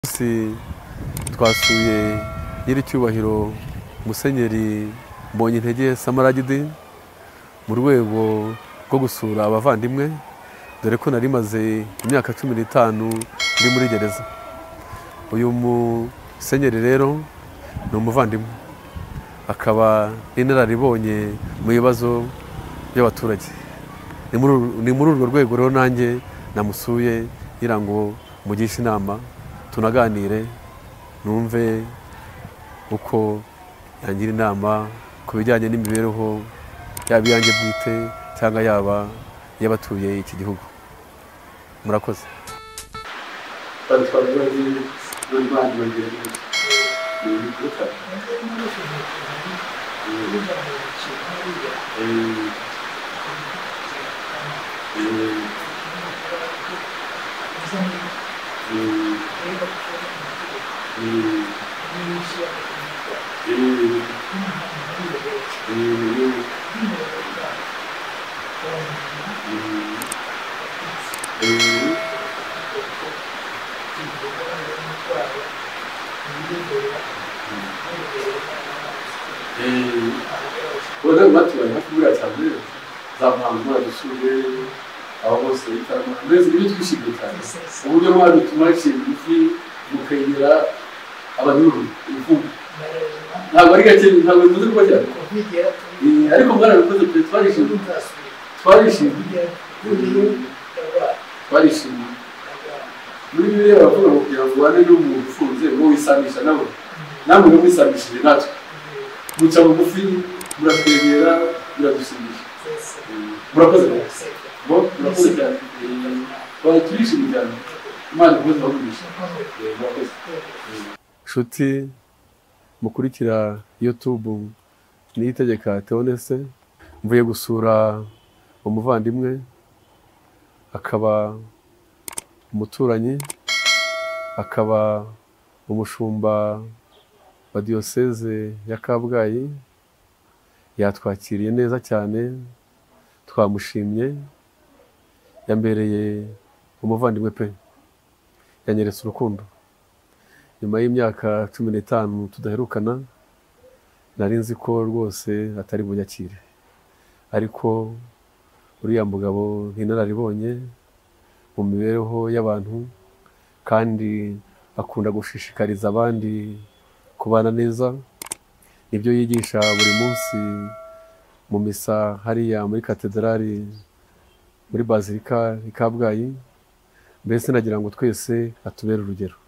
Twasuye nyiricyubahiro Musenyeri Mbonyintege mu rwego rwo gusura abavandimwe, dore ko nari maze imyaka 15 ndi muri gereza. Uyu musenyeri rero ni umuvandimwe, akaba inararibonye mu bibazo by'abaturage. Ni muri urwo rwego rero nanjye namusuye kugira ngo mugishe inama, tunaganire, numve uko yangira inama ku bijyanye n'imibereho yaba iyanjye bwite cyangwa yaba y'abatuye iki gihugu. Murakoze. Abanyururu ntabwo ari gake, ntabwo bivuze ko cyane ariko mwana bikoze twarishimye muri biriya baravuga ngo kugira ngo ubane n'umuntu ufunze ngo wisanisha nawe, namwe ngo mwisanishije natwe, muca bugufi, muratwegera, biradushimisha. Murakoze cyane, turishimye cyane. Imana ikomeze ibagumishe. Murakoze. Nshuti mukurikira YouTube Niyitegeka Theoneste, mvuye gusura umuvandimwe, akaba umuturanyi, akaba umushumba wa diyoseze ya Kabgayi. Yatwakiriye neza cyane, twamushimye, yambereye umuvandimwe pe, yanyeretse urukundo. Nyuma y'imyaka 15 tudaherukana, nari nzi ko rwose atari bunyakire, ariko uriya mugabo ntinararibonye mu mibereho y'abantu, kandi akunda gushishikariza abandi kubana neza. Nibyo yigisha buri munsi mu misa hariya muri katedrali, muri bazilika i Kabgayi. Mbese nagira ngo twese atubere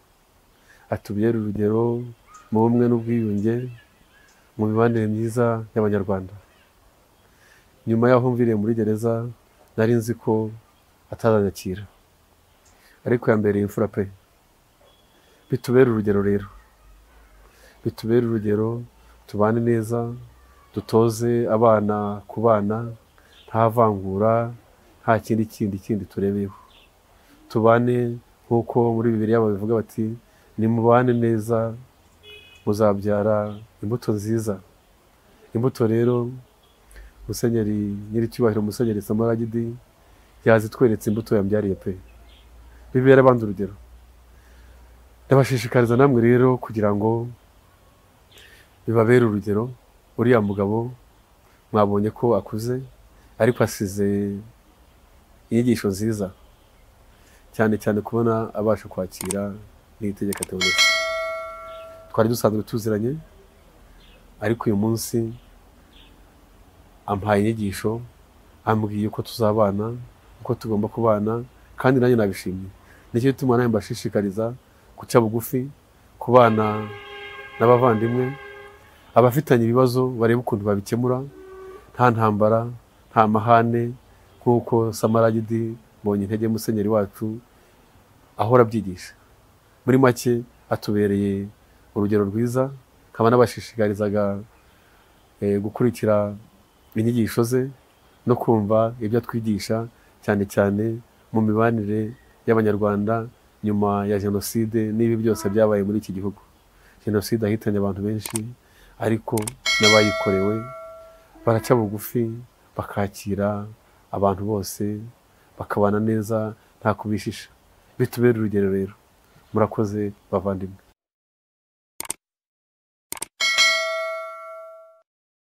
urugero mu bumwe n'ubwiyunge, mu mibanire myiza y'Abanyarwanda. Nyuma y'aho mviriye muri gereza, nari nzi ko atazanyakira, ariko yambereye imfura pe. Bitubere urugero rero, bitubere urugero, tubane neza, dutoze abana kubana nta vangura, nta kindi turebeho. Tubane nk'uko muri Bibiliya babivuga bati, nimubane neza muzabyara imbuto nziza. Imbuto rero Musenyeri nyiricyubahiro Musenyeri yazitweretse imbuto yambyariye pe, bibera abandi urugero. Ndabashishikariza namwe rero kugira ngo bibabere urugero. Uriya mugabo mwabonye ko akuze, ariko asize inyigisho nziza, cyane cyane kubona abasha kwakira Niyitegeka Theoneste. Twari dusanzwe tuziranye, ariko uyu munsi ampaye inyigisho, ambwiye ko tuzabana, uko tugomba kubana, kandi nanjye nabishimye. Nicyo gituma nawe mbashishikariza guca bugufi, kubana n'abavandimwe, abafitanye ibibazo barebe ukuntu babikemura, nta ntambara, nta mahane, nk'uko Mbonyintege musenyeri wacu ahora abyigisha. Muri make atubereye urugero rwiza, kaba nabashishikarizaga gukurikira inyigisho ze no kumva ibyo atwigisha, cyane cyane mu mibanire y'Abanyarwanda nyuma ya Jenoside n'ibi byose byabaye muri iki gihugu. Jenoside yahitanye abantu benshi, ariko n'abayikorewe baraca bugufi, bakakira abantu bose, bakabana neza nta kubishisha. Bitubere urugero rero. murakoze bavandimwe.